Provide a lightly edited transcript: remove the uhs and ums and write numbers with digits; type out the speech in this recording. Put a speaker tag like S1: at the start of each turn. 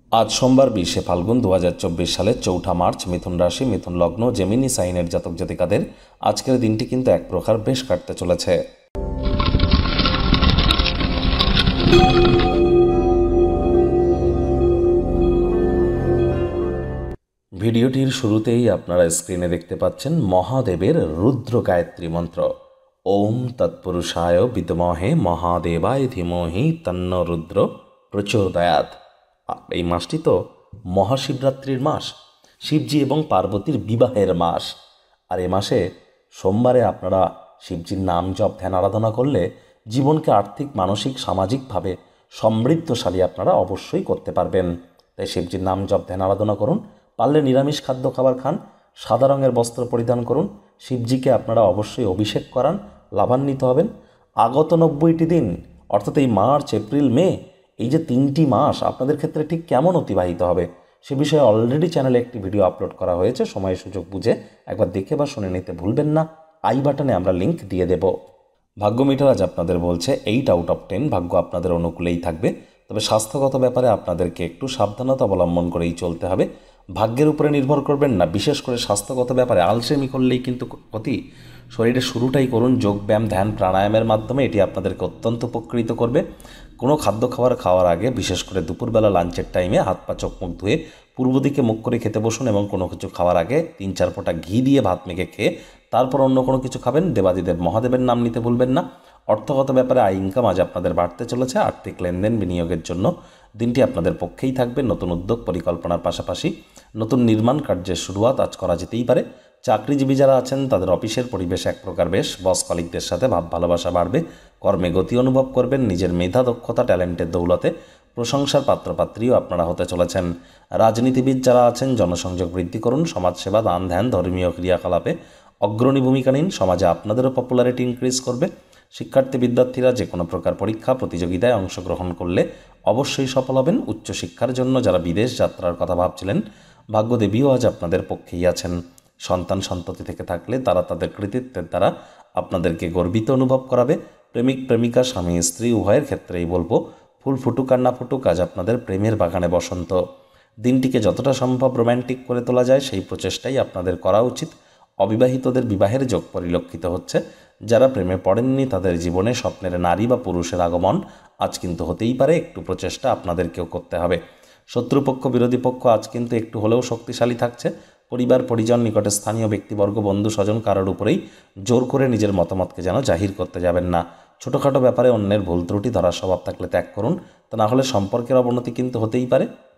S1: আজ সোমবার 20শে ফাল্গুন 2024 সালের 4 মার্চ মিথুন রাশি মিথুন লগ্ন জেমিনি সাইনের জাতক জাতিকাদের আজকের দিনটি কিন্তু এক প্রকার বেশ কাটতে চলেছে। ভিডিওটির শুরুতেই আপনারা স্ক্রিনে দেখতে পাচ্ছেন মহাদেবের রুদ্র গায়ত্রী মন্ত্র। ওম তৎপুরুষায় বিদ্মহে মহাদেবায় ধীমহি তন্ন রুদ্র প্রচোদয়াৎ। এই মাসটি তো মহাশিবরাত্রির মাস, শিবজি এবং পার্বতীর বিবাহের মাস। আর এ মাসে সোমবারে আপনারা শিবজির নাম জপ ধ্যান আরাধনা করলে জীবনকে আর্থিক মানসিক সামাজিকভাবে সমৃদ্ধশালী আপনারা অবশ্যই করতে পারবেন। তাই শিবজির নাম জপ ধ্যান আরাধনা করুন। পারলে নিরামিষ খাদ্য খাবার খান, সাদা রঙের বস্ত্র পরিধান করুন। শিবজিকে আপনারা অবশ্যই অভিষেক করান, লাভান্বিত হবেন। আগত 90টি দিন অর্থাৎ এই মার্চ এপ্রিল মে, এই যে 3টি মাস আপনাদের ক্ষেত্রে ঠিক কেমন অতিবাহিত হবে সে বিষয়ে অলরেডি চ্যানেলে একটি ভিডিও আপলোড করা হয়েছে। সময় সুযোগ বুঝে একবার দেখে বা শুনে নিতে ভুলবেন না। আই বাটনে আমরা লিঙ্ক দিয়ে দেব। ভাগ্য মিটার আজ আপনাদের বলছে 8 আউট অফ 10 ভাগ্য আপনাদের অনুকূলেই থাকবে। তবে স্বাস্থ্যগত ব্যাপারে আপনাদেরকে একটু সাবধানতা অবলম্বন করেই চলতে হবে। ভাগ্যের উপরে নির্ভর করবেন না। বিশেষ করে স্বাস্থ্যগত ব্যাপারে আলসেমি করলেই কিন্তু ক্ষতি। শরীরে শুরুটাই করুন যোগব্যায়াম ধ্যান প্রাণায়ামের মাধ্যমে, এটি আপনাদেরকে অত্যন্ত উপকৃত করবে। কোনো খাদ্য খাওয়ার আগে বিশেষ করে দুপুরবেলা লাঞ্চের টাইমে হাত পা চোখ মুখ ধুয়ে পূর্ব দিকে মুখ করে খেতে বসুন এবং কোনো কিছু খাওয়ার আগে 3-4 ফোঁটা ঘি দিয়ে ভাত মেখে খেয়ে তারপর অন্য কোনো কিছু খাবেন। দেবাদিদেব মহাদেবের নাম নিতে ভুলবেন না। অর্থগত ব্যাপারে আয় ইনকাম আজ আপনাদের বাড়তে চলেছে। আর্থিক লেনদেন বিনিয়োগের জন্য দিনটি আপনাদের পক্ষেই থাকবে। নতুন উদ্যোগ পরিকল্পনার পাশাপাশি নতুন নির্মাণ কার্যের শুরুয়াত আজ করা যেতেই পারে। চাকরিজীবী যারা আছেন তাদের অফিসের পরিবেশ এক প্রকার বেশ, বস কলিগদের সাথে ভাব ভালোবাসা বাড়বে। কর্মে গতি অনুভব করবেন। নিজের মেধা দক্ষতা ট্যালেন্টের দৌলতে প্রশংসার পাত্রপাত্রীও আপনারা হতে চলেছেন। রাজনীতিবিদ যারা আছেন জনসংযোগ বৃদ্ধি করুন। সমাজসেবা দান ধ্যান ধর্মীয় ক্রিয়াকলাপে অগ্রণী ভূমিকা নিন। সমাজে আপনাদেরও পপুলারিটি ইনক্রিজ করবে। শিক্ষার্থী বিদ্যার্থীরা যে কোনো প্রকার পরীক্ষা প্রতিযোগিতায় অংশগ্রহণ করলে অবশ্যই সফল হবেন। উচ্চশিক্ষার জন্য যারা বিদেশ যাত্রার কথা ভাবছিলেন ভাগ্যদেবীও আজ আপনাদের পক্ষেই আছেন। সন্তান সন্ততি থেকে থাকলে তারা তাদের কৃতিত্বের দ্বারা আপনাদেরকে গর্বিত অনুভব করাবে। প্রেমিক প্রেমিকা স্বামী স্ত্রী উভয়ের ক্ষেত্রেই বলবো ফুল ফুটুক আর না ফুটুক আজ আপনাদের প্রেমের বাগানে বসন্ত। দিনটিকে যতটা সম্ভব রোম্যান্টিক করে তোলা যায় সেই প্রচেষ্টাই আপনাদের করা উচিত। অবিবাহিতদের বিবাহের যোগ পরিলক্ষিত হচ্ছে। যারা প্রেমে পড়েননি তাদের জীবনে স্বপ্নের নারী বা পুরুষের আগমন আজ কিন্তু হতেই পারে। একটু প্রচেষ্টা আপনাদেরকেও করতে হবে। শত্রুপক্ষ বিরোধী পক্ষ আজ কিন্তু একটু হলেও শক্তিশালী থাকছে। পরিবার পরিজন নিকটে স্থানীয় ব্যক্তিবর্গ বন্ধু স্বজন কারোর উপরেই জোর করে নিজের মতামতকে যেন জাহির করতে যাবেন না। ছোটোখাটো ব্যাপারে অন্যের ভুল ত্রুটি ধরার স্বভাব থাকলে ত্যাগ করুন, তা না হলে সম্পর্কের অবনতি কিন্তু হতেই পারে।